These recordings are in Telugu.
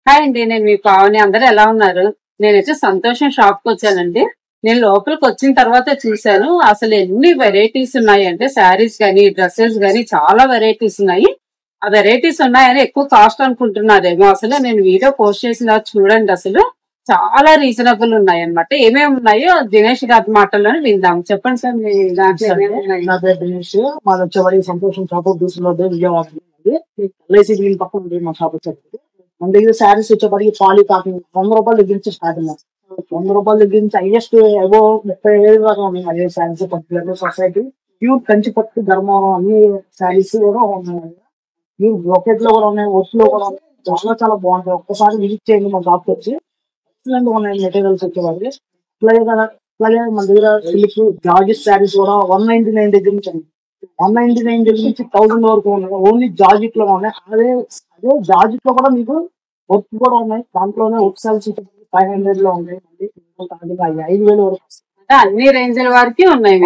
హాయ్ అండి, నేను మీ పావని. అందరూ ఎలా ఉన్నారు? నేనైతే సంతోషం షాప్ కి వచ్చానండి. నేను లోపలికి వచ్చిన తర్వాత చూశాను అసలు ఎన్ని వెరైటీస్ ఉన్నాయి అంటే శారీస్ గానీ డ్రెస్సెస్ గానీ చాలా వెరైటీస్ ఉన్నాయి. ఆ వెరైటీస్ ఉన్నాయని ఎక్కువ కాస్ట్ అనుకుంటున్నారేమో. అసలు నేను వీడియో పోస్ట్ చేసిన చూడండి, అసలు చాలా రీజనబుల్ ఉన్నాయి అన్నమాట. ఏమేమి ఉన్నాయో దినేష్ గారి మాటల్లోనే విందాం. చెప్పండి సార్, మీ దాంట్లో ఏమేమి ఉన్నాయి? నా పేరు దినేష్. మాది వచ్చేవాడి సంతోషం షాప్ దూసులో విజయవాడ ఎల్ఐసి బిల్డింగ్ పక్కన ఉంటుంది మా షాప్ వచ్చేది. మన దగ్గర శారీస్ వచ్చేప్పటికి పాలీ కాకింగ్ 100 రూపాయల దగ్గర నుంచి స్టార్టింగ్. 100 రూపాయల దగ్గర నుంచి హైయెస్ట్ ఏవో 30,000 దాకా ఉన్నాయి. అదే saris particular society pure Kanchipattu Dharmavaram అన్ని శారీస్ కూడా ఉన్నాయి. ప్యూర్ బ్రోకెట్ లో కూడా ఉన్నాయి, వర్క్ లో కూడా ఉన్నాయి. చాలా చాలా బాగుంటాయి. ఒక్కసారి విజిట్ చేయండి మా షాప్ వచ్చి. ఎక్సలెంట్ ఉన్నాయి మెటీరియల్స్ వచ్చేవాడికి. అలాగే మన దగ్గర సిల్క్ జార్జెస్ శారీస్ కూడా 199 దగ్గర నుంచి 199 దగ్గర నుంచి 1000 వరకు ఉన్నాయి. ఓన్లీ జార్జెట్ లో ఉన్నాయి. అదే జార్జెట్ లో కూడా మీకు వర్క్ కూడా ఉన్నాయి. దాంట్లోనే వర్క్ సారీస్ 500 లో ఉన్నాయి. 5,000 వరకు అంటే అన్ని రేంజ్ల వరకు ఉన్నాయి.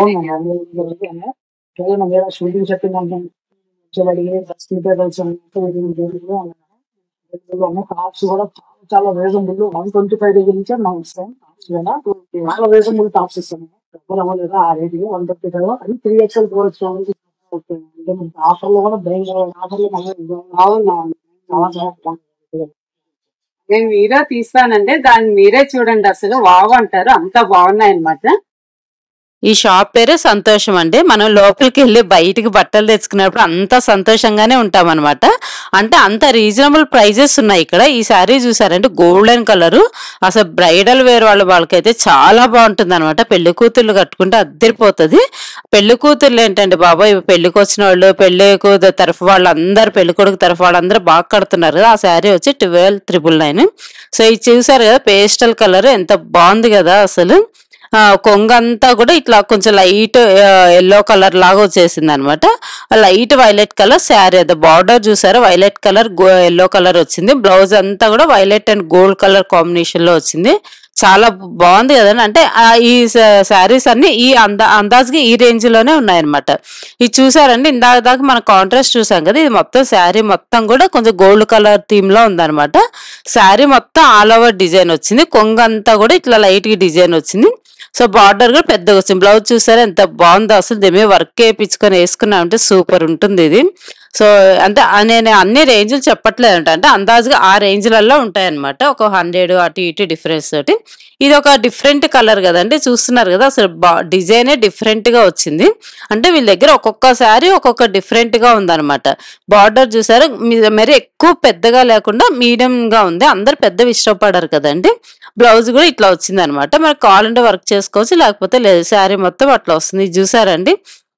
షూటింగ్ సెట్టింగ్ టాప్స్ కూడా చాలా రీజనబుల్. 125 దగ్గర నుంచే మనం ఇస్తాం. చాలా రీజనబుల్ టాప్స్ ఇస్తాం. డబ్బులు అవ్వలేదు ఆ రేట్ 135. అది 3XL 4XL ఆఫర్ లో కూడా ఆఫర్లు నేను వీడియో తీస్తానంటే దాన్ని మీరే చూడండి, అసలు వావ్ అంటారు, అంత బాగున్నాయి అన్నమాట. ఈ షాప్ పేరే సంతోషం అండి. మనం లోపలికి వెళ్ళి బయటికి బట్టలు తెచ్చుకున్నప్పుడు అంత సంతోషంగానే ఉంటాం అనమాట. అంటే అంత రీజనబుల్ ప్రైజెస్ ఉన్నాయి ఇక్కడ. ఈ శారీ చూసారంటే గోల్డెన్ కలర్, అసలు బ్రైడల్ వేర్ వాళ్ళకైతే చాలా బాగుంటుంది అనమాట. పెళ్లి కూతుర్లు కట్టుకుంటే అద్దరిపోతుంది. పెళ్లి కూతుర్లు ఏంటంటే బాబాయ్, పెళ్లికి వచ్చిన వాళ్ళు, పెళ్లి కూతురు తరఫు వాళ్ళందరూ, పెళ్లి కొడుకు తరఫు వాళ్ళందరూ బాగా కడుతున్నారు కదా. ఆ శారీ వచ్చి 12,999. సో ఇది చూసారు కదా, పేస్టల్ కలర్ ఎంత బాగుంది కదా అసలు. కొంగంతా కూడా ఇట్లా కొంచెం లైట్ ఎల్లో కలర్ లాగా వచ్చేసింది అనమాట. Light violet colour sari. అది బార్డర్ చూసారా, వైలెట్ కలర్ ఎల్లో కలర్ వచ్చింది. బ్లౌజ్ అంతా కూడా violet and gold colour combination లో వచ్చింది. చాలా బాగుంది కదండి. అంటే ఈ శారీస్ అన్ని ఈ అందాజుగా ఈ రేంజ్ లోనే ఉన్నాయన్నమాట. ఇది చూసారండి, ఇందాక దాకా మనం కాంట్రాస్ట్ చూసాం కదా. ఇది మొత్తం శారీ మొత్తం కూడా కొంచెం గోల్డ్ కలర్ థీమ్ లో ఉందన్నమాట. శారీ మొత్తం ఆల్ ఓవర్ డిజైన్ వచ్చింది. కొంగంతా కూడా ఇట్లా లైట్ గా డిజైన్ వచ్చింది. సో బార్డర్ కూడా పెద్దగా వచ్చింది. బ్లౌజ్ చూసారా ఎంత బాగుందో అసలు. దీని వర్క్ వేయించుకొని వేసుకున్నామంటే సూపర్ ఉంటుంది ఇది. సో అంటే నేను అన్ని రేంజ్లు చెప్పట్లేదంట, అంటే అందాజుగా ఆ రేంజ్లలో ఉంటాయన్నమాట. ఒక 100 అటు ఇటు డిఫరెన్స్ తోటి. ఇది ఒక డిఫరెంట్ కలర్ కదండి, చూస్తున్నారు కదా. అసలు డిజైనే డిఫరెంట్ గా వచ్చింది. అంటే వీళ్ళ దగ్గర ఒక్కొక్క శారీ ఒక్కొక్క డిఫరెంట్ గా ఉందన్నమాట. బార్డర్ చూసారా, మరి ఎక్కువ పెద్దగా లేకుండా మీడియం గా ఉంది. అందరు పెద్దవి ఇష్టపడరు కదండి. బ్లౌజ్ కూడా ఇట్లా వచ్చింది అనమాట. మరి కావాలంటే వర్క్ చేసుకోవచ్చు, లేకపోతే లేదు. శారీ మొత్తం అట్లా వస్తుంది. ఇది చూసారండి,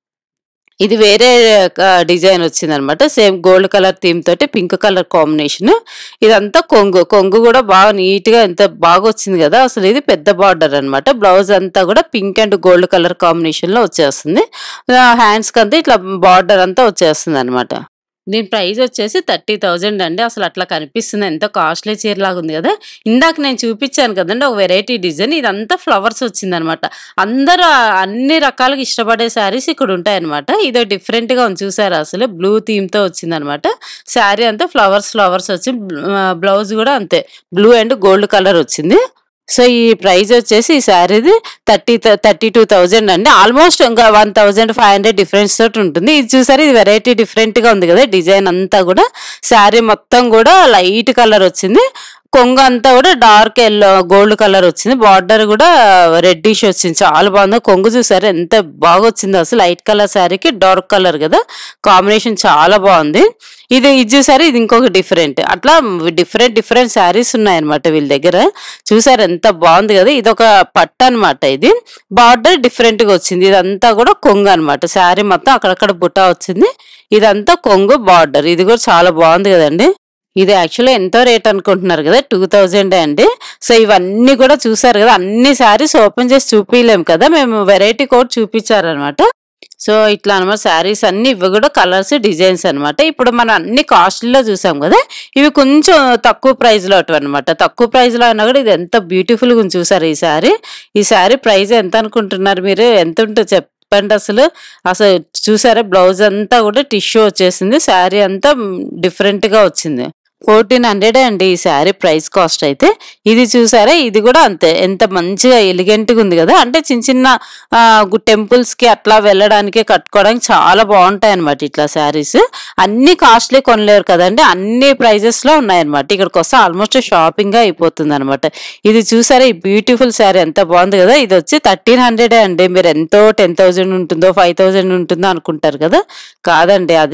ఇది వేరే డిజైన్ వచ్చింది అనమాట. సేమ్ గోల్డ్ కలర్ థీమ్ తోటి పింక్ కలర్ కాంబినేషన్. ఇదంతా కొంగు కూడా బాగా నీట్ గా ఎంత బాగా వచ్చింది కదా అసలు. ఇది పెద్ద బార్డర్ అనమాట. బ్లౌజ్ అంతా కూడా pink and gold colour combination లో వచ్చేస్తుంది. హ్యాండ్స్ కంతా ఇట్లా బార్డర్ అంతా వచ్చేస్తుంది అనమాట. దీని ప్రైస్ వచ్చేసి 30,000 అండి. అసలు అట్లా కనిపిస్తుంది, ఎంతో కాస్ట్లీ చీర లాగా ఉంది కదా. ఇందాక నేను చూపించాను కదండి ఒక వెరైటీ డిజైన్. ఇదంతా ఫ్లవర్స్ వచ్చింది అనమాట. అందరూ అన్ని రకాలుగా ఇష్టపడే శారీస్ ఇక్కడ ఉంటాయన్నమాట. ఇదో డిఫరెంట్ గా ఉంది చూసారా, అసలు బ్లూ థీమ్ తో వచ్చింది అనమాట. శారీ అంతా ఫ్లవర్స్ వచ్చి, బ్లౌజ్ కూడా అంతే బ్లూ అండ్ గోల్డ్ కలర్ వచ్చింది. సో ఈ ప్రైస్ వచ్చేసి ఈ శారీది 32,000 అండి. ఆల్మోస్ట్ ఇంకా 1,500 డిఫరెన్స్ తోటి ఉంటుంది. ఇది చూసారు, ఇది వెరైటీ డిఫరెంట్ గా ఉంది కదా. డిజైన్ అంతా కూడా శారీ మొత్తం కూడా లైట్ కలర్ వచ్చింది. కొంగు అంతా కూడా డార్క్ ఎల్లో గోల్డ్ కలర్ వచ్చింది. బార్డర్ కూడా రెడ్డిష్ వచ్చింది. చాలా బాగుంది. కొంగు చూసారు ఎంత బాగా వచ్చింది అసలు. లైట్ కలర్ శారీకి డార్క్ కలర్ కదా, కాంబినేషన్ చాలా బాగుంది. ఇది చూసారు, ఇది ఇంకొక డిఫరెంట్. అట్లా డిఫరెంట్ శారీస్ ఉన్నాయన్నమాట వీళ్ళ దగ్గర. చూసారు ఎంత బాగుంది కదా. ఇది ఒక పట్టు అనమాట. ఇది బార్డర్ డిఫరెంట్ గా వచ్చింది. ఇదంతా కూడా కొంగు అనమాట. శారీ మొత్తం అక్కడక్కడ బుట్ట వచ్చింది. ఇదంతా కొంగు బార్డర్. ఇది కూడా చాలా బాగుంది కదండి. ఇది యాక్చువల్లీ ఎంతో రేట్ అనుకుంటున్నారు కదా, 2,000 అండి. సో ఇవన్నీ కూడా చూసారు కదా, అన్ని శారీస్ ఓపెన్ చేసి చూపించలేము కదా, మేము వెరైటీ కోడ్ చూపించారనమాట. సో ఇట్లా అనమాట శారీస్ అన్ని. ఇవి కూడా కలర్స్ డిజైన్స్ అనమాట. ఇప్పుడు మనం అన్ని కాస్ట్లీలో చూసాం కదా, ఇవి కొంచెం తక్కువ ప్రైస్ లో అనమాట. తక్కువ ప్రైస్ లో అయినా కూడా ఇది ఎంత బ్యూటిఫుల్ గా చూసారు ఈ శారీ ప్రైస్ ఎంత అనుకుంటున్నారు మీరు? ఎంత ఉంటుందో చెప్పండి అసలు. చూసారా, బ్లౌజ్ అంతా కూడా టిష్యూ వచ్చేసింది. శారీ అంతా డిఫరెంట్ గా వచ్చింది. 1400 అండి ఈ శారీ ప్రైస్ కాస్ట్ అయితే. ఇది చూసారా, ఇది కూడా అంతే, ఎంత మంచిగా ఎలిగెంట్గా ఉంది కదా. అంటే చిన్న చిన్న టెంపుల్స్ కి అట్లా వెళ్ళడానికి కట్టుకోవడానికి చాలా బాగుంటాయి అనమాట ఇట్లా శారీస్. అన్ని కాస్ట్లీ కొనలేరు కదండి, అన్ని ప్రైజెస్ లో ఉన్నాయన్నమాట. ఇక్కడికి వస్తే ఆల్మోస్ట్ షాపింగ్ అయిపోతుంది అనమాట. ఇది చూసారా, ఈ బ్యూటిఫుల్ శారీ ఎంత బాగుంది కదా. ఇది వచ్చి 1300 అండి. మీరు ఎంతో 10,000 ఉంటుందో 5,000 ఉంటుందో అనుకుంటారు కదా, కాదండి, అది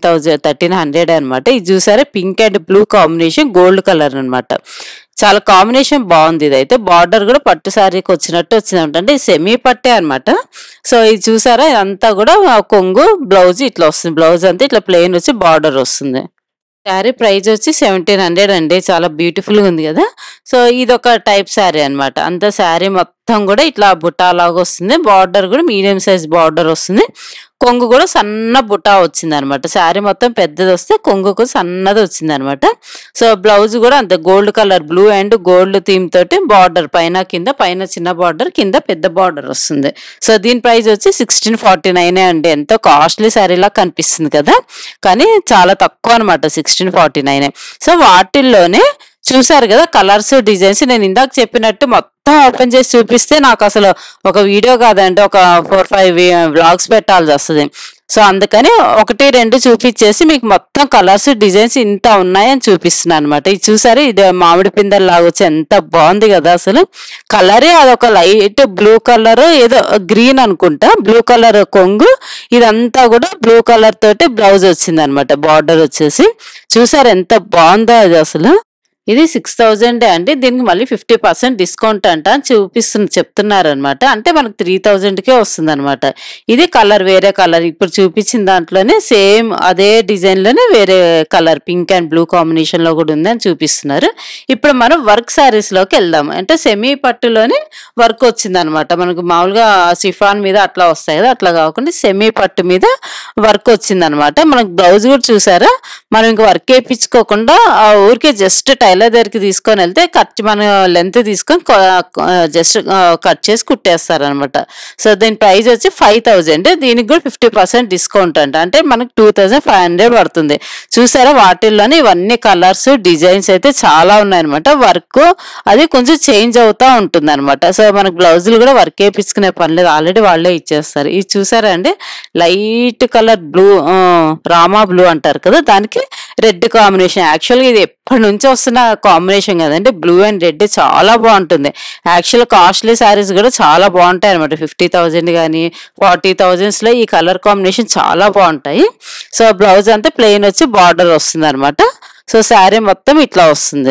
1300 అనమాట. ఇది చూసారా, pink and blue combination, gold colour అన్నమాట. చాలా కాంబినేషన్ బాగుంది. ఇదైతే బార్డర్ కూడా పట్టు శారీకి వచ్చినట్టు వచ్చిందంట, అంటే సెమీ పట్టే అనమాట. సో ఇది చూసారా, ఇదంతా కూడా కొంగు, బ్లౌజ్ ఇట్లా వస్తుంది. బ్లౌజ్ అంతా ఇట్లా ప్లెయిన్ వచ్చి బార్డర్ వస్తుంది. శారీ ప్రైస్ వచ్చి 1700 అండి. చాలా బ్యూటిఫుల్ గా ఉంది కదా. సో ఇది ఒక టైప్ శారీ అనమాట. అంత శారీ మొత్తం కూడా ఇట్లా బుట్టా లాగా వస్తుంది. బార్డర్ కూడా మీడియం సైజ్ బార్డర్ వస్తుంది. కొంగు కూడా సన్న బుట్టా వచ్చింది అనమాట. శారీ మొత్తం పెద్దది వస్తే కొంగుకు సన్నది వచ్చింది అనమాట. సో బ్లౌజ్ కూడా అంత gold colour, blue and gold theme తోటి బార్డర్ పైన కింద, పైన చిన్న బార్డర్, కింద పెద్ద బార్డర్ వస్తుంది. సో దీని ప్రైస్ వచ్చి 1649 అండి. ఎంతో కాస్ట్లీ శారీలా కనిపిస్తుంది కదా, కానీ చాలా తక్కువ అనమాట, 1649. సో వాటిల్లోనే చూసారు కదా కలర్స్, డిజైన్స్. నేను ఇందాక చెప్పినట్టు మొత్తం ఓపెన్ చేసి చూపిస్తే నాకు అసలు ఒక వీడియో కాదండి, ఒక 4-5 వ్లాగ్స్ పెట్టాల్సి వస్తుంది. సో అందుకని 1-2 చూపించేసి మీకు మొత్తం కలర్స్, డిజైన్స్ ఇంత ఉన్నాయని చూపిస్తున్నాను అనమాట. ఇది చూసారు, ఇది మామిడి పిందెల లాగా వచ్చి ఎంత బాగుంది కదా. అసలు కలరే అదొక లైట్ బ్లూ కలర్, ఏదో గ్రీన్ అనుకుంటా, బ్లూ కలర్ కొంగు, ఇదంతా కూడా బ్లూ కలర్ తోటి బ్లౌజ్ వచ్చింది అనమాట. బార్డర్ వచ్చేసి చూసారు ఎంత బాగుందో అది అసలు. ఇది 6000 అండి. దీనికి మళ్ళీ 50% డిస్కౌంట్ అంట అని చెప్తున్నారు అనమాట. అంటే మనకు 3000కే వస్తుంది అనమాట. ఇది కలర్ వేరే కలర్, ఇప్పుడు చూపించిన దాంట్లోనే సేమ్ అదే డిజైన్ లోనే వేరే colour, pink and blue combination లో కూడా ఉంది అని చూపిస్తున్నారు. ఇప్పుడు మనం వర్క్ శారీస్ లోకి వెళ్దాము. అంటే సెమీ పట్టులోనే వర్క్ వచ్చింది అనమాట. మనకు మామూలుగా షిఫాన్ మీద అట్లా వస్తాయి కదా, అట్లా కాకుండా సెమీ పట్టు మీద వర్క్ వచ్చింది అనమాట. మనకు బ్లౌజ్ కూడా చూసారా, మనం ఇంకా వర్క్ వేయించుకోకుండా ఊరికే జస్ట్ టైలర్ దగ్గరికి తీసుకొని వెళ్తే కట్, మన లెంత్ తీసుకొని జస్ట్ కట్ చేసి కుట్టేస్తారు అనమాట. సో దీని ప్రైస్ వచ్చి 5000. దీనికి కూడా 50% డిస్కౌంట్ అంట, అంటే మనకు 2500 పడుతుంది. చూసారా, వాటిల్లోనే ఇవన్నీ కలర్స్, డిజైన్స్ అయితే చాలా ఉన్నాయన్నమాట. వర్క్ అది కొంచెం చేంజ్ అవుతా ఉంటుంది అనమాట. సో మనకు బ్లౌజులు కూడా వర్క్ వేయించుకునే పని లేదు, ఆల్రెడీ వాళ్ళే ఇచ్చేస్తారు. ఇది చూసారా అండి, light colour blue, Rama blue అంటారు కదా, దానికి రెడ్ కాంబినేషన్. యాక్చువల్గా ఇది ఎప్పటి నుంచి వస్తున్న కాంబినేషన్ కదండి, బ్లూ అండ్ రెడ్ చాలా బాగుంటుంది. యాక్చువల్ కాస్ట్లీ శారీస్ కూడా చాలా బాగుంటాయి అనమాట. 50,000 కానీ 40,000s లో ఈ కలర్ కాంబినేషన్ చాలా బాగుంటాయి. సో బ్లౌజ్ అంతా ప్లెయిన్ వచ్చి బార్డర్ వస్తుంది అనమాట. సో శారీ మొత్తం ఇట్లా వస్తుంది.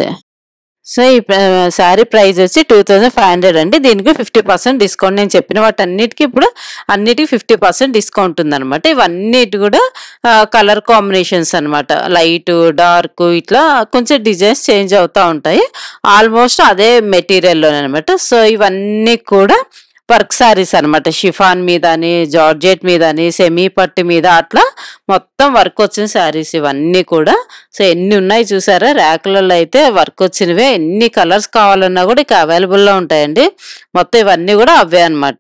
సో ఈ శారీ ప్రైస్ వచ్చి 2500 అండి. దీనికి 50% డిస్కౌంట్. నేను చెప్పిన వాటి అన్నిటికీ ఇప్పుడు అన్నిటికీ 50% డిస్కౌంట్ ఉందన్నమాట. ఇవన్నిటి కూడా కలర్ కాంబినేషన్స్ అనమాట. లైట్, డార్క్, ఇట్లా కొంచెం డిజైన్స్ చేంజ్ అవుతూ ఉంటాయి. ఆల్మోస్ట్ అదే మెటీరియల్లోనే అనమాట. సో ఇవన్నీ కూడా వర్క్ శారీస్ అనమాట. షిఫాన్ మీద అని, జార్జెట్ మీద అని, సెమీ పట్టు మీద అట్లా మొత్తం వర్క్ వచ్చిన శారీస్ ఇవన్నీ కూడా. సో ఎన్ని ఉన్నాయి చూసారా, ర్యాకులలో అయితే వర్క్ వచ్చినవే. ఎన్ని కలర్స్ కావాలన్నా కూడా ఇక అవైలబుల్లో ఉంటాయండి. మొత్తం ఇవన్నీ కూడా అవే అనమాట.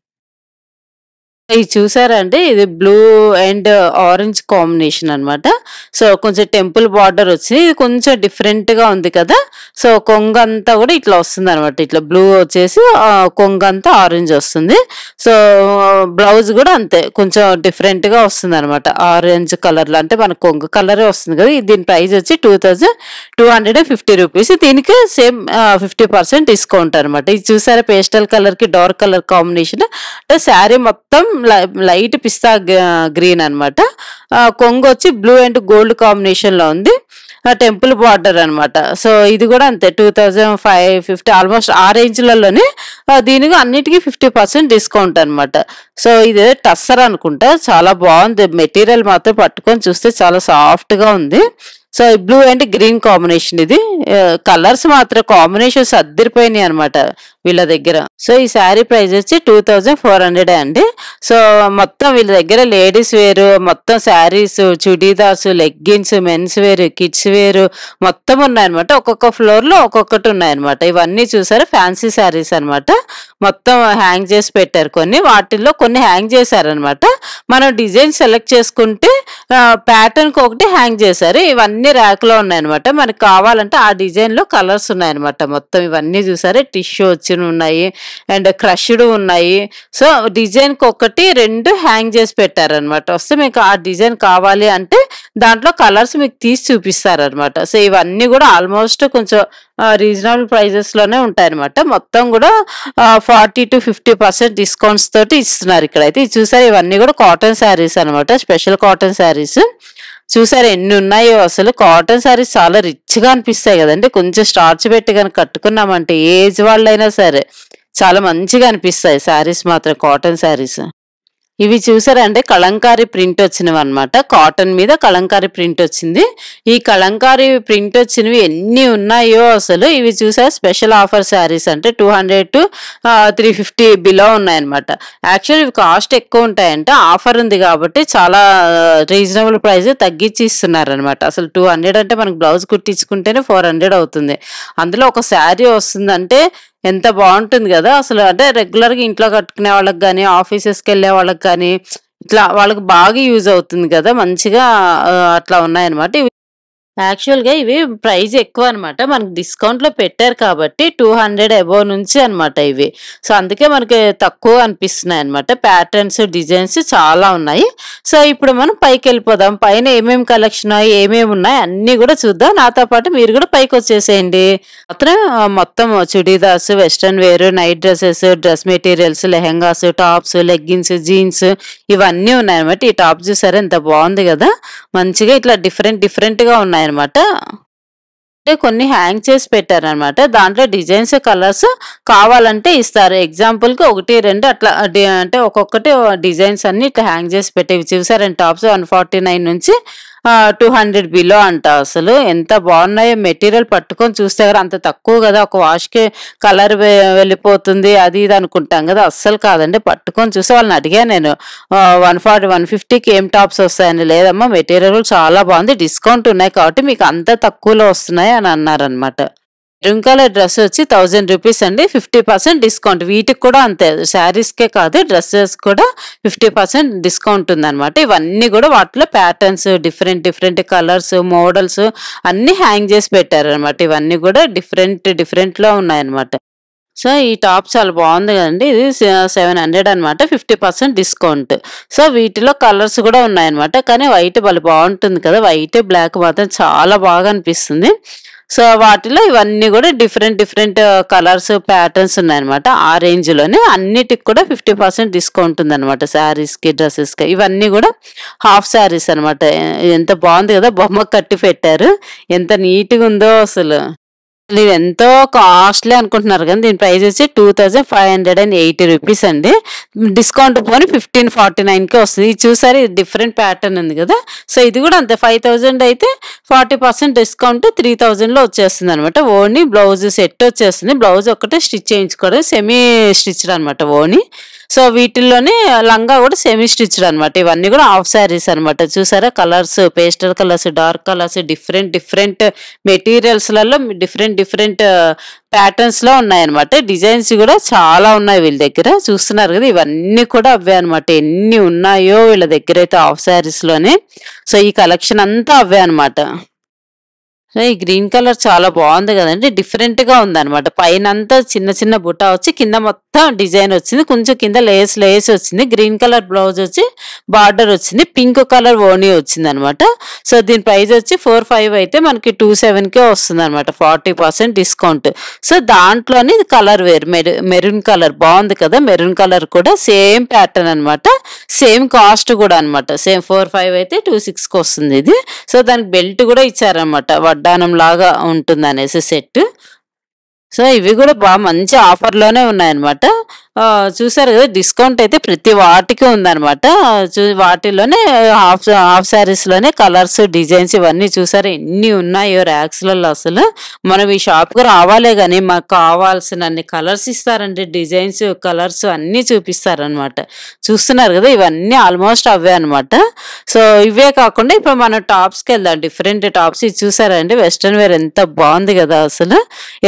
ఇది చూసారండి, ఇది బ్లూ అండ్ ఆరెంజ్ కాంబినేషన్ అనమాట. సో కొంచెం టెంపుల్ బార్డర్ వచ్చింది, ఇది కొంచెం డిఫరెంట్ గా ఉంది కదా. సో కొంగంతా కూడా ఇట్లా వస్తుంది అనమాట. ఇట్లా బ్లూ వచ్చేసి కొంగంతా ఆరెంజ్ వస్తుంది. సో బ్లౌజ్ కూడా అంతే కొంచెం డిఫరెంట్ గా వస్తుంది అనమాట, ఆరెంజ్ కలర్ లో. అంటే మన కొంగు కలరే వస్తుంది కదా. దీని ప్రైస్ వచ్చి 2250 రూపీస్. దీనికి సేమ్ 50% డిస్కౌంట్ అనమాట. ఇది చూసారా, పేస్టల్ కలర్ కి డార్క్ కలర్ కాంబినేషన్. అంటే శారీ మొత్తం లైట్ పిస్తా గ్రీన్ అనమాట. కొంగు వచ్చి బ్లూ అండ్ గోల్డ్ కాంబినేషన్ లో ఉంది. టెంపుల్ బార్డర్ అనమాట. సో ఇది కూడా అంతే 2550, ఆల్మోస్ట్ ఆ రేంజ్లలోనే. దీనికి అన్నిటికీ 50% డిస్కౌంట్ అనమాట. సో ఇది టస్సర్ అనుకుంటా, చాలా బాగుంది మెటీరియల్. మాత్రం పట్టుకొని చూస్తే చాలా సాఫ్ట్ గా ఉంది. So blue and green combination. ఇది కలర్స్ మాత్రం కాంబినేషన్స్ అద్దరిపోయినాయి అనమాట వీళ్ళ దగ్గర. సో ఈ శారీ ప్రైస్ వచ్చి 2400 అండి. సో మొత్తం వీళ్ళ దగ్గర లేడీస్ వేర్, మొత్తం saris, churidars, leggings, men's wear, kids wear మొత్తం ఉన్నాయన్నమాట. ఒక్కొక్క ఫ్లోర్ లో ఒక్కొక్కటి ఉన్నాయన్నమాట. ఇవన్నీ చూసారు ఫ్యాన్సీ శారీస్ అనమాట. మొత్తం హ్యాంగ్ చేసి పెట్టారు. వాటిల్లో కొన్ని హ్యాంగ్ చేశారనమాట. మనం డిజైన్ సెలెక్ట్ చేసుకుంటే ప్యాటర్న్ కి ఒకటి హ్యాంగ్ చేశారు. ఇవన్నీ ఇవన్నీ ర్యాక్ లో ఉన్నాయన్నమాట. మనకి కావాలంటే ఆ డిజైన్ లో కలర్స్ ఉన్నాయన్నమాట. మొత్తం ఇవన్నీ చూసారే టిష్యూ వచ్చిన ఉన్నాయి అండ్ క్రష్డ్ ఉన్నాయి. సో డిజైన్ కి ఒకటి 2 హ్యాంగ్ చేసి పెట్టారనమాట. వస్తే మీకు ఆ డిజైన్ కావాలి అంటే దాంట్లో కలర్స్ మీకు తీసి చూపిస్తారనమాట. సో ఇవన్నీ కూడా ఆల్మోస్ట్ కొంచెం రీజనబుల్ ప్రైజెస్ లోనే ఉంటాయన్నమాట. మొత్తం కూడా 40 to 50% డిస్కౌంట్స్ తోటి ఇస్తున్నారు ఇక్కడైతే. ఇది చూసారు ఇవన్నీ కూడా కాటన్ శారీస్ అనమాట. స్పెషల్ కాటన్ శారీస్ చూసారు ఎన్ని ఉన్నాయో. అసలు కాటన్ శారీస్ చాలా రిచ్ గా అనిపిస్తాయి కదండి. కొంచెం స్టార్చ్ పెట్టి కనుక కట్టుకున్నామంటే ఏజ్ వాళ్ళైనా సరే చాలా మంచిగా అనిపిస్తాయి శారీస్ మాత్రం, కాటన్ శారీస్. ఇవి చూసారంటే కలంకారీ ప్రింట్ వచ్చినవి అనమాట. కాటన్ మీద కలంకారీ ప్రింట్ వచ్చింది. ఈ కలంకారీ ప్రింట్ వచ్చినవి ఎన్ని ఉన్నాయో అసలు. ఇవి చూసారు స్పెషల్ ఆఫర్ శారీస్ అంటే 200 to 350 బిలో ఉన్నాయన్నమాట. యాక్చువల్ ఇవి కాస్ట్ ఎక్కువ ఉంటాయంట, ఆఫర్ ఉంది కాబట్టి చాలా రీజనబుల్ ప్రైస్ తగ్గించి ఇస్తున్నారు అనమాట. అసలు 200 అంటే మనకు బ్లౌజ్ కుట్టించుకుంటేనే 400 అవుతుంది. అందులో ఒక శారీ వస్తుందంటే ఎంత బాగుంటుంది కదా అసలు. అంటే రెగ్యులర్ గా ఇంట్లో కట్టుకునే వాళ్ళకి కానీ, ఆఫీసెస్కి వెళ్ళే వాళ్ళకి కానీ ఇట్లా వాళ్ళకి బాగా యూజ్ అవుతుంది కదా, మంచిగా అట్లా ఉన్నాయన్నమాట. యాక్చువల్‌గా ఇవి ప్రైస్ ఎక్కువ అనమాట. మనకు డిస్కౌంట్‌లో పెట్టారు కాబట్టి 200 అబోవ్ నుంచి అనమాట ఇవి. సో, అందుకే మనకి తక్కువ అనిపిస్తున్నాయన్నమాట. ప్యాటర్న్స్, డిజైన్స్ చాలా ఉన్నాయి. సో, ఇప్పుడు మనం పైకెళ్ళిపోదాం. పైన ఏమేమి కలెక్షన్ ఏమేమి ఉన్నాయి అన్నీ కూడా చూద్దాం. నాతో పాటు మీరు కూడా పైకొచ్చేసేయండి. మొత్తం churidars, western wear, night dresses, dress materials, lehengas, tops, leggings, jeans ఇవన్నీ ఉన్నాయన్నమాట. ఈ టాప్ చూసారా ఎంత బాగుంది కదా, మంచిగా ఇట్లా డిఫరెంట్‌గా ఉన్నాయి అనమాట. అంటే కొన్ని హ్యాంగ్ చేసి పెట్టారనమాట. దాంట్లో డిజైన్స్, కలర్స్ కావాలంటే ఇస్తారు. ఎగ్జాంపుల్ కి 1, 2 అట్లా అంటే ఒక్కొక్కటి డిజైన్స్ అన్ని ఇట్లా హ్యాంగ్ చేసి పెట్టేవి చూసారండి. టాప్స్ 149 నుంచి 200 బిలో అంట. అసలు ఎంత బాగున్నాయో. మెటీరియల్ పట్టుకొని చూస్తే కదా అంత తక్కువ కదా, ఒక వాష్ కి కలర్ వెళ్ళిపోతుంది అది ఇది అనుకుంటాం కదా, అస్సలు కాదండి. పట్టుకొని చూస్తే వాళ్ళని అడిగాను నేను 140, 150కి ఏం టాప్స్ వస్తాయని. లేదమ్మా మెటీరియల్ చాలా బాగుంది, డిస్కౌంట్ ఉన్నాయి కాబట్టి మీకు అంత తక్కువలో వస్తున్నాయి అని అన్నారనమాట. మెరూన్ కలర్ డ్రెస్ వచ్చి 1000 రూపీస్ అండి, 50% డిస్కౌంట్. వీటికి కూడా అంతే, శారీస్కే కాదు డ్రెస్సెస్ కూడా 50% డిస్కౌంట్ ఉందన్నమాట. ఇవన్నీ కూడా వాటిలో ప్యాటర్న్స్, డిఫరెంట్ కలర్స్, మోడల్స్ అన్ని హ్యాంగ్ చేసి పెట్టారనమాట. ఇవన్నీ కూడా డిఫరెంట్ లో ఉన్నాయన్నమాట. సో ఈ టాప్ చాలా బాగుంది కదండి. ఇది 700 అనమాట, 50% డిస్కౌంట్. సో వీటిలో కలర్స్ కూడా ఉన్నాయన్నమాట. కానీ వైట్ భలే బాగుంటుంది కదా, వైట్ బ్లాక్ మాత్రం చాలా బాగా అనిపిస్తుంది. సో వాటిలో ఇవన్నీ కూడా డిఫరెంట్ కలర్స్, ప్యాటర్న్స్ ఉన్నాయన్నమాట. ఆ రేంజ్ లోనే అన్నిటికి కూడా 50% డిస్కౌంట్ ఉందన్నమాట. శారీస్ కి, డ్రెస్సెస్ కి. ఇవన్నీ కూడా హాఫ్ శారీస్ అనమాట. ఎంత బాగుంది కదా, బొమ్మ కట్టి పెట్టారు, ఎంత నీట్ గా ఉందో అసలు. ఇది ఎంతో కాస్ట్లీ అనుకుంటున్నారు కానీ దీని ప్రైస్ వచ్చి 2580 రూపీస్ అండి. డిస్కౌంట్ పోని 1549కి వస్తుంది. ఇది చూసారు, ఇది డిఫరెంట్ ప్యాటర్న్ ఉంది కదా. సో ఇది కూడా అంతే, 5000 అయితే 40% డిస్కౌంట్ 3000లో వచ్చేస్తుంది అనమాట. ఓన్లీ బ్లౌజ్ సెట్ వచ్చేస్తుంది. బ్లౌజ్ ఒకటే స్టిచ్ చేయించుకోవడం, సెమీ స్టిచ్డ్ అనమాట ఓన్లీ. సో వీటిల్లోనే లంగా కూడా సెమీ స్టిచ్డ్ అనమాట. ఇవన్నీ కూడా హాఫ్ శారీస్ అనమాట. చూసారా colours, pastel colours, dark colours, different మెటీరియల్స్లలో డిఫరెంట్ ప్యాటర్న్స్ లో ఉన్నాయన్నమాట. డిజైన్స్ కూడా చాలా ఉన్నాయి వీళ్ళ దగ్గర. చూస్తున్నారు కదా, ఇవన్నీ కూడా అవే అనమాట. ఎన్ని ఉన్నాయో వీళ్ళ దగ్గర అయితే హాఫ్ శారీస్ లోనే. సో ఈ కలెక్షన్ అంతా అవే అనమాట. ఈ గ్రీన్ కలర్ చాలా బాగుంది కదండి, డిఫరెంట్ గా ఉందన్నమాట. పైన అంతా చిన్న బుట్ట వచ్చి కింద మొత్తం డిజైన్ వచ్చింది, కొంచెం కింద లేస్ వచ్చింది. గ్రీన్ కలర్ బ్లౌజ్ వచ్చి బార్డర్ వచ్చింది, పింక్ కలర్ ఓనీ వచ్చింది అనమాట. సో దీని ప్రైస్ వచ్చి 45 అయితే మనకి 27కే వస్తుంది అనమాట, 40% డిస్కౌంట్. సో దాంట్లోనే కలర్ వేర్ మెరూన్ కలర్ బాగుంది కదా. మెరూన్ కలర్ కూడా సేమ్ ప్యాటర్న్ అనమాట, సేమ్ కాస్ట్ కూడా అనమాట. సేమ్ 45 అయితే 26కి వస్తుంది ఇది. సో దానికి బెల్ట్ కూడా ఇచ్చారనమాట, వడ్డానం లాగా ఉంటుంది అనేసి సెట్. సో ఇవి కూడా బాగా మంచి ఆఫర్ లోనే ఉన్నాయన్నమాట. చూసారు కదా, డిస్కౌంట్ అయితే ప్రతి వాటికి ఉందన్నమాట. వాటిలోనే హాఫ్ శారీస్ లోనే కలర్స్, డిజైన్స్ ఇవన్నీ చూసారు ఎన్ని ఉన్నాయో ర్యాక్స్ లలో. అసలు మనం ఈ షాప్ కు రావాలే గానీ మాకు కావాల్సిన అన్ని కలర్స్ ఇస్తారండి, డిజైన్స్, కలర్స్ అన్ని చూపిస్తారనమాట. చూస్తున్నారు కదా, ఇవన్నీ ఆల్మోస్ట్ అవే అనమాట. సో ఇవే కాకుండా ఇప్పుడు మనం టాప్స్ కి వెళ్దాం, డిఫరెంట్ టాప్స్. ఇది చూసారండి, వెస్ట్రన్ వేర్ ఎంత బాగుంది కదా అసలు. ఏదైనా జీన్స్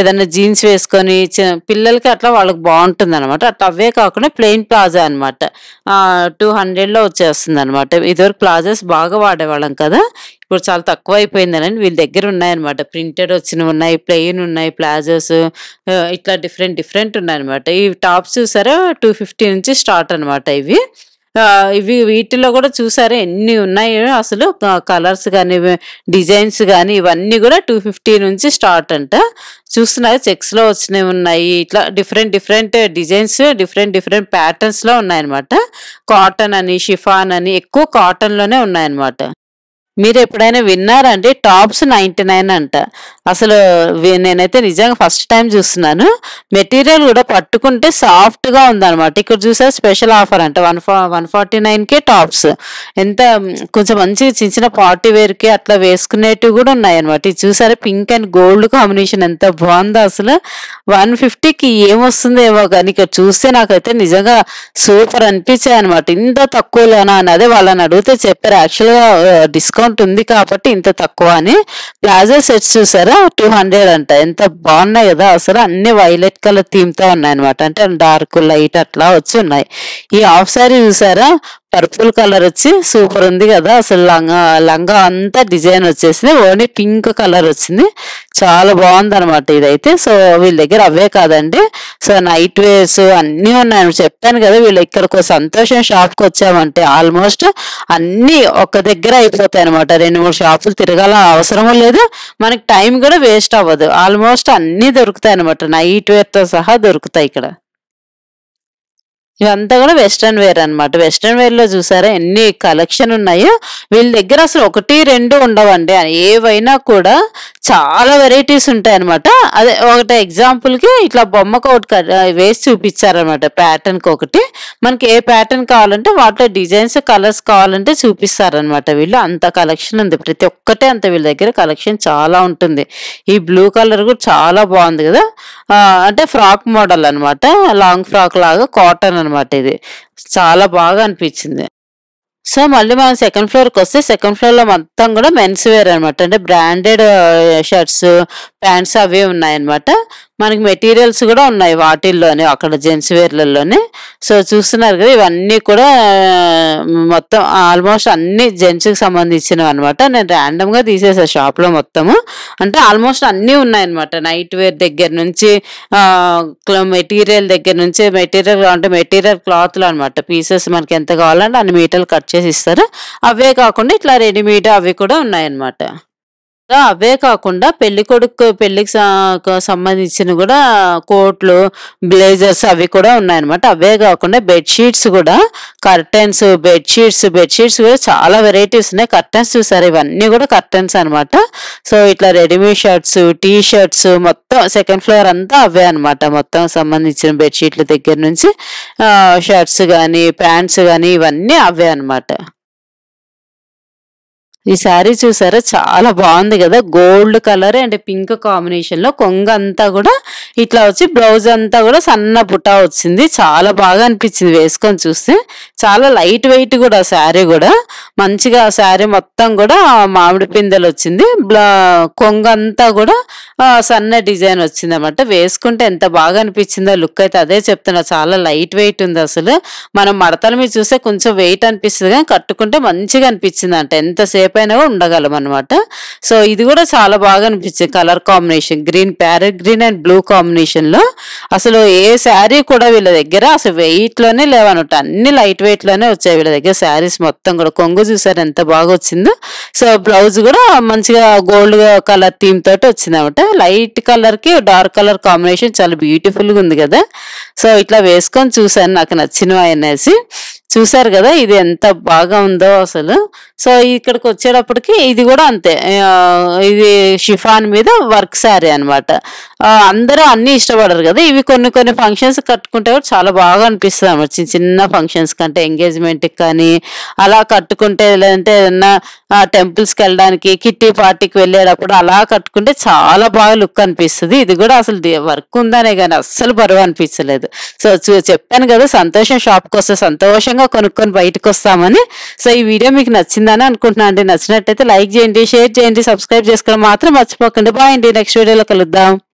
జీన్స్ వేసుకొని పిల్లలకి అట్లా వాళ్ళకి బాగుంటుంది అనమాట. అట్లా అవే కాకుండా ప్లెయిన్ ప్లాజా అనమాట. 200లో వచ్చేస్తుంది అనమాట. ఇదివరకు ప్లాజాస్ బాగా వాడేవాళ్ళం కదా, ఇప్పుడు చాలా తక్కువ అయిపోయిందని వీళ్ళ దగ్గర ఉన్నాయన్నమాట. ప్రింటెడ్ వచ్చినవి ఉన్నాయి, ప్లెయిన్ ఉన్నాయి, ప్లాజోస్ ఇట్లా డిఫరెంట్ ఉన్నాయన్నమాట. ఈ టాప్స్ చూసారా 250 నుంచి స్టార్ట్ అనమాట. ఇవి వీటిలో కూడా చూసారా ఎన్ని ఉన్నాయో అసలు, కలర్స్ కానీ డిజైన్స్ కానీ ఇవన్నీ కూడా 250 నుంచి స్టార్ట్ అంట. చూస్తున్నారు చెక్స్ లో వచ్చినవి ఉన్నాయి, ఇట్లా డిఫరెంట్ డిజైన్స్ డిఫరెంట్ ప్యాటర్న్స్ లో ఉన్నాయన్నమాట. కాటన్ అని, షిఫాన్ అని, ఎక్కువ కాటన్ లోనే ఉన్నాయన్నమాట. మీరు ఎప్పుడైనా విన్నారంటే టాప్స్ 99 అంట. అసలు నేనైతే నిజంగా ఫస్ట్ టైం చూస్తున్నాను. మెటీరియల్ కూడా పట్టుకుంటే సాఫ్ట్ గా ఉందన్నమాట. ఇక్కడ చూసారు స్పెషల్ ఆఫర్ అంట 149కే టాప్స్. ఎంత కొంచెం మంచిగా చిన్న పార్టీ వేర్ కి అట్లా వేసుకునేటివి కూడా ఉన్నాయి అనమాట. ఇది చూసారా పింక్ అండ్ గోల్డ్ కాంబినేషన్ ఎంత బాగుందో అసలు. 150కి ఏమొస్తుందేమో కానీ ఇక్కడ చూస్తే నాకైతే నిజంగా సూపర్ అనిపించాయి అనమాట. ఇంత తక్కువలోనా అని అదే వాళ్ళని అడిగితే చెప్పారు, యాక్చువల్ గా డిస్కౌంట్ ఉంది కాబట్టి ఇంత తక్కువ అని. ప్లాజో సెట్స్ చూసారా 200 అంట. ఎంత బాగున్నాయి కదా అసలు, అన్ని వైలెట్ కలర్ థీమ్ తో ఉన్నాయి అనమాట. అంటే డార్క్ లైట్ అట్లా వచ్చి ఉన్నాయి. ఈ హాఫ్ సారీ చూసారా పర్పుల్ కలర్ వచ్చి సూపర్ ఉంది కదా అసలు. లంగా అంతా డిజైన్ వచ్చేసింది, ఓన్లీ పింక్ కలర్ వచ్చింది, చాలా బాగుంది అనమాట ఇదైతే. సో వీళ్ళ దగ్గర అవే కాదండి, సో నైట్ వేర్స్ అన్ని ఉన్నాయి. చెప్పాను కదా వీళ్ళు ఇక్కడికి సంతోషం షాప్ కి వచ్చామంటే ఆల్మోస్ట్ అన్ని ఒక్క దగ్గర అయిపోతాయి అనమాట. 2-3 షాపులు తిరగాల అవసరం లేదు, మనకి టైం కూడా వేస్ట్ అవ్వదు. ఆల్మోస్ట్ అన్ని దొరుకుతాయి అనమాట, నైట్ వేర్ తో సహా దొరుకుతాయి ఇక్కడ. ఇవంతా కూడా వెస్ట్రన్ వేర్ అనమాట. వెస్ట్రన్ వేర్ లో చూసారా ఎన్ని కలెక్షన్ ఉన్నాయో. వీళ్ళ దగ్గర అసలు 1-2 ఉండవండి, ఏవైనా కూడా చాలా వెరైటీస్ ఉంటాయి అనమాట. అదే ఒకటి ఎగ్జాంపుల్ కి ఇట్లా బొమ్మకు ఒకటి వేసి చూపించారనమాట, ప్యాటర్న్ కి ఒకటి. మనకి ఏ ప్యాటర్న్ కావాలంటే వాటిలో డిజైన్స్ కలర్స్ కావాలంటే చూపిస్తారనమాట. వీళ్ళు అంత కలెక్షన్ ఉంది, ప్రతి ఒక్కటే అంత వీళ్ళ దగ్గర కలెక్షన్ చాలా ఉంటుంది. ఈ బ్లూ కలర్ కూడా చాలా బాగుంది కదా, అంటే ఫ్రాక్ మోడల్ అనమాట, లాంగ్ ఫ్రాక్ లాగా కాటన్ అనమాట. ఇది చాలా బాగా అనిపించింది. సో మళ్ళీ మనం సెకండ్ ఫ్లోర్కి వస్తే సెకండ్ ఫ్లోర్ లో మొత్తం కూడా మెన్స్ వేర్ అనమాట. అంటే బ్రాండెడ్ షర్ట్స్ ప్యాంట్స్ అవే ఉన్నాయన్నమాట. మనకి మెటీరియల్స్ కూడా ఉన్నాయి వాటిల్లోనే, అక్కడ జెంట్స్ వేర్లలోనే. సో చూస్తున్నారు కదా ఇవన్నీ కూడా మొత్తం ఆల్మోస్ట్ అన్ని జెంట్స్ కి సంబంధించినవి అనమాట. నేను ర్యాండమ్ గా తీసేసాను షాప్ లో మొత్తము. అంటే ఆల్మోస్ట్ అన్ని ఉన్నాయన్నమాట, నైట్ వేర్ దగ్గర నుంచి మెటీరియల్ దగ్గర నుంచి, మెటీరియల్ అంటే మెటీరియల్ క్లాత్లు అనమాట. పీసెస్ మనకి ఎంత కావాలంటే అన్ని మీటర్లు కట్ చేసి ఇస్తారు. అవే కాకుండా ఇట్లా రెడీమేడ్ అవి కూడా ఉన్నాయన్నమాట. అవే కాకుండా పెళ్లి కొడుకు పెళ్లికి సంబంధించిన కూడా కోట్లు, బ్లేజర్స్ అవి కూడా ఉన్నాయన్నమాట. అవే కాకుండా బెడ్షీట్స్ కూడా, కర్టెన్స్, బెడ్షీట్స్ కూడా చాలా వెరైటీస్ ఉన్నాయి. కర్టెన్స్ చూసారు, ఇవన్నీ కూడా కర్టెన్స్ అనమాట. సో ఇట్లా రెడీమేడ్ షర్ట్స్, టీ షర్ట్స్ మొత్తం సెకండ్ ఫ్లోర్ అంతా అవే అనమాట. మొత్తం సంబంధించిన బెడ్షీట్ల దగ్గర నుంచి షర్ట్స్ కానీ ప్యాంట్స్ కానీ ఇవన్నీ అవే అనమాట. ఈ శారీ చూసారా చాలా బాగుంది కదా, gold colour and pink combination లో. కొంగ అంతా కూడా ఇట్లా వచ్చి బ్లౌజ్ అంతా కూడా సన్న బుటా వచ్చింది, చాలా బాగా అనిపించింది వేసుకొని చూస్తే. చాలా లైట్ వెయిట్ కూడా శారీ కూడా మంచిగా, శారీ మొత్తం కూడా మామిడి పిందెలు వచ్చింది, కొంగ అంతా కూడా సన్న డిజైన్ వచ్చింది అన్నమాట. వేసుకుంటే ఎంత బాగా అనిపించిందో లుక్ అయితే అదే చెప్తున్నా, చాలా లైట్ వెయిట్ ఉంది అసలు. మనం మడతల మీద చూస్తే కొంచెం వెయిట్ అనిపిస్తుంది కానీ కట్టుకుంటే మంచిగా అనిపించింది అంట, ఎంతసేపు అయినా కూడా ఉండగలం అనమాట. సో ఇది కూడా చాలా బాగా అనిపించింది, colour combination green, parrot green and blue combination లో. అసలు ఏ శారీ కూడా వీళ్ళ దగ్గర అసలు వెయిట్ లోనే లేవన్నమాట, అన్ని లైట్ వెయిట్ లోనే వచ్చాయి వీళ్ళ దగ్గర శారీస్ మొత్తం కూడా. కొంగు చూసారు ఎంత బాగా వచ్చిందో. సో బ్లౌజ్ కూడా మంచిగా గోల్డ్ కలర్ థీమ్ తోటి వచ్చింది అనమాట. లైట్ కలర్ కి డార్క్ కలర్ కాంబినేషన్ చాలా బ్యూటిఫుల్ గా ఉంది కదా. సో ఇట్లా వేసుకొని చూసాను, నాకు నచ్చినవి అనేసి. చూసారు కదా ఇది ఎంత బాగా ఉందో అసలు. సో ఇక్కడికి వచ్చేటప్పటికి ఇది కూడా అంతే, ఇది షిఫాన్ మీద వర్క్ శారీ అనమాట. అందరూ అన్ని ఇష్టపడరు కదా, ఇవి కొన్ని ఫంక్షన్స్ కట్టుకుంటే కూడా చాలా బాగా అనిపిస్తుంది అన్నమాట. చిన్న ఫంక్షన్స్ కంటే ఎంగేజ్మెంట్ కి కానీ అలా కట్టుకుంటే, లేదంటే ఏదన్నా టెంపుల్స్ కి వెళ్ళడానికి, కిట్టి పార్టీకి వెళ్ళేటప్పుడు అలా కట్టుకుంటే చాలా బాగా లుక్ అనిపిస్తుంది. ఇది కూడా అసలు వర్క్ ఉందనే కానీ అస్సలు బరువు అనిపించలేదు. సో చెప్పాను కదా సంతోషం షాప్కి వస్తే సంతోషంగా కొనుక్కొని బయటకు వస్తామని. సో ఈ వీడియో మీకు నచ్చిందని అనుకుంటున్నాను అండి. నచ్చినట్టయితే లైక్ చేయండి, షేర్ చేయండి, సబ్స్క్రైబ్ చేసుకోవడం మాత్రం మర్చిపోకండి. బాయ్ అండి, నెక్స్ట్ వీడియోలో కలుద్దాం.